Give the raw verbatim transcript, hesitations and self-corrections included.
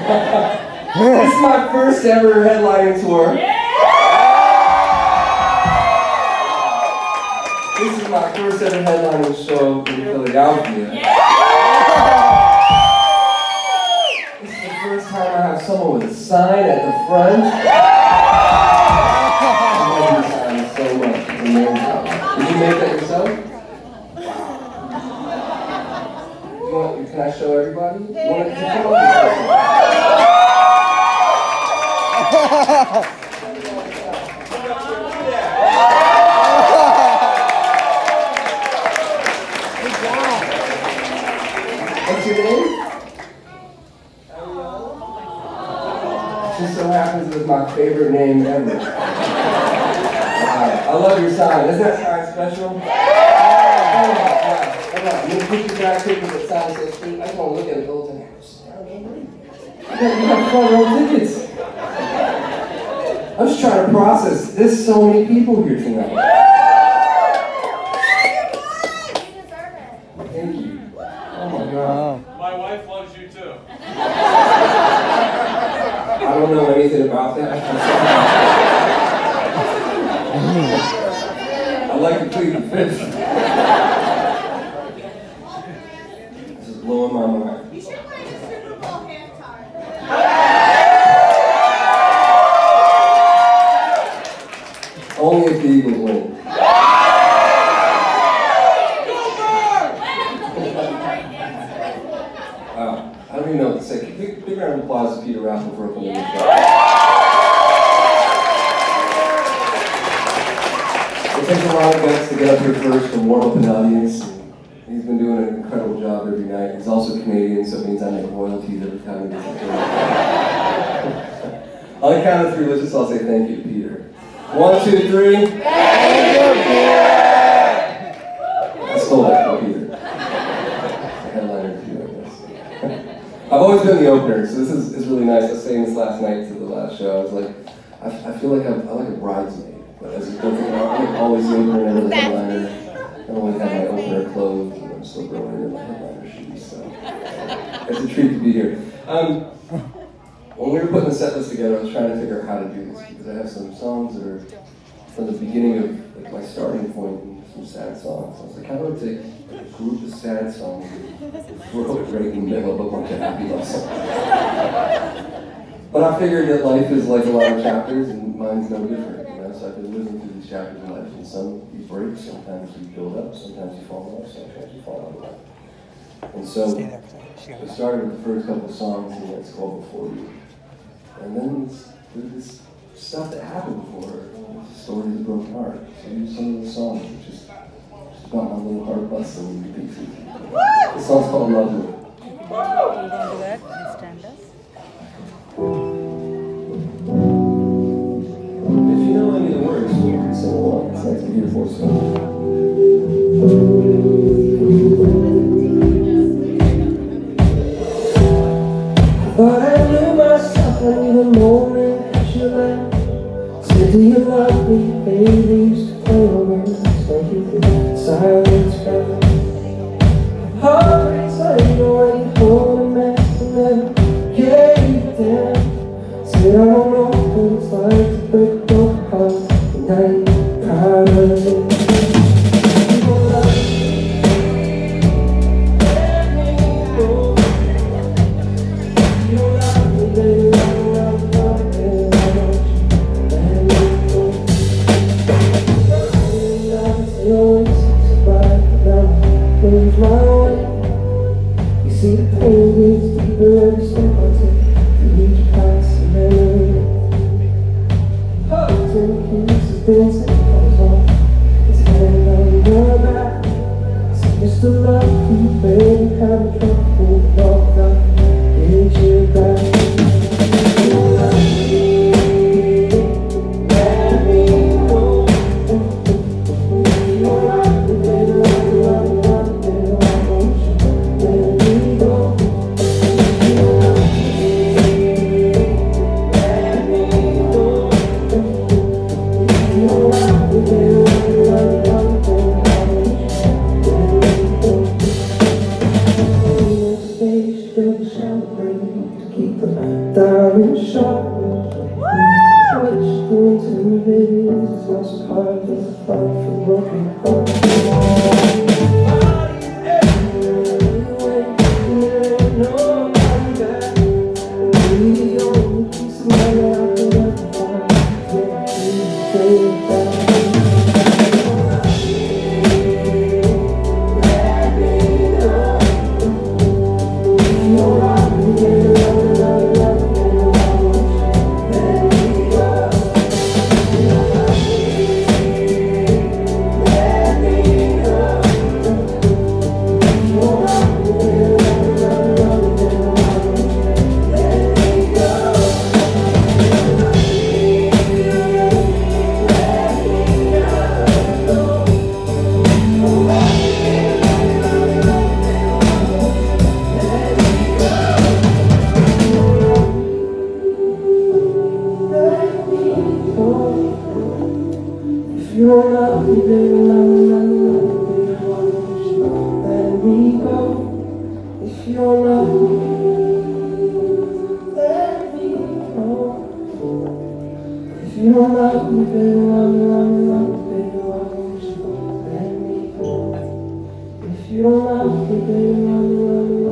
This is my first ever headlining tour. This is my first ever headlining show in Philadelphia. This is the first time I have someone with a sign at the front. I love your sign so much. It's amazing. Did you make that yourself? You want, can I show everybody? You want to come up with What's your name? Just so happens it's my favorite name ever. Wow. I love your sign. Isn't that sign special? Yeah! Hold on, hold on. You put your back paper that sign so sweet. I just want to look at it the whole time. You have front row tickets. I'm just trying to process. There's so many people here tonight. Thank you. Oh my God. My wife loves you too. I don't know anything about that. I like to plead the fifth. This is blowing my mind. You should play the Super Bowl halftime. Only if the Eagles win. Wow, I don't even know what to say. Big, big round of applause to Peter Raffle for opening the show. It takes a lot of guts to get up here first and warm up an audience. He's been doing an incredible job every night. He's also Canadian, so it means I make royalties every time he gets up here. On the count of three, let's just all say thank you, Peter. One, two, three. Thank you, Peter! I stole that from Peter. Headliner too, I guess. I've always been the opener, so this is, is really nice. I was saying this last night to the last show. I was like, I, I feel like I'm, I'm like a bridesmaid, but as a opener, I'm like always the opener, never the headliner. I don't always have my opener clothes, and I'm still growing in my headliner shoes, so it's a treat to be here. Um, when we were putting the set list together, I was trying to figure out how to do this, because I have some songs that are from the beginning of like, my starting point, and some sad songs. I was like, how do I take a group of sad songs and throw it right in the middle of a bunch of happy love songs? But I figured that life is like a lot of chapters, and mine's no different, you know? So I've been living through these chapters in life, and some you break, sometimes you build up, sometimes you fall off, sometimes you fall out of life. And so, I started with the first couple of songs, and it's called Before You. And then there's this stuff that happened before her. It's a story of a broken heart. So here's some of the songs, which is just about my little heart busting into pieces. The song's called Love You. You can do that and stand up. If you know any of the words, you can sing along. It's like a beautiful song. But I knew myself in the moment that you left. Said, do you love me, baby? Used to play over me, so you could silence forever. Heartbreaks, I know I ain't holding back from them. Yeah, you damn. Said, I don't know what it's like to break a broken heart, and I ain't proud of it. People love me. See the pain gets deeper every step I take to reach past the memory. Hugs and kisses, dancing falls off. His hand on your back. So just to love you, baby, having trouble with all that. Get you back. You love me, let me go. You're right, baby, love you, love you, love you, baby, I want you. Keep the If you don't love me, baby, love me, love me, love me, baby, why don't you let me go? If you don't love me, let me go. If you don't love me, baby, love me, love me, love me, baby, why don't you let me go? If you don't love me, baby, love me, love me,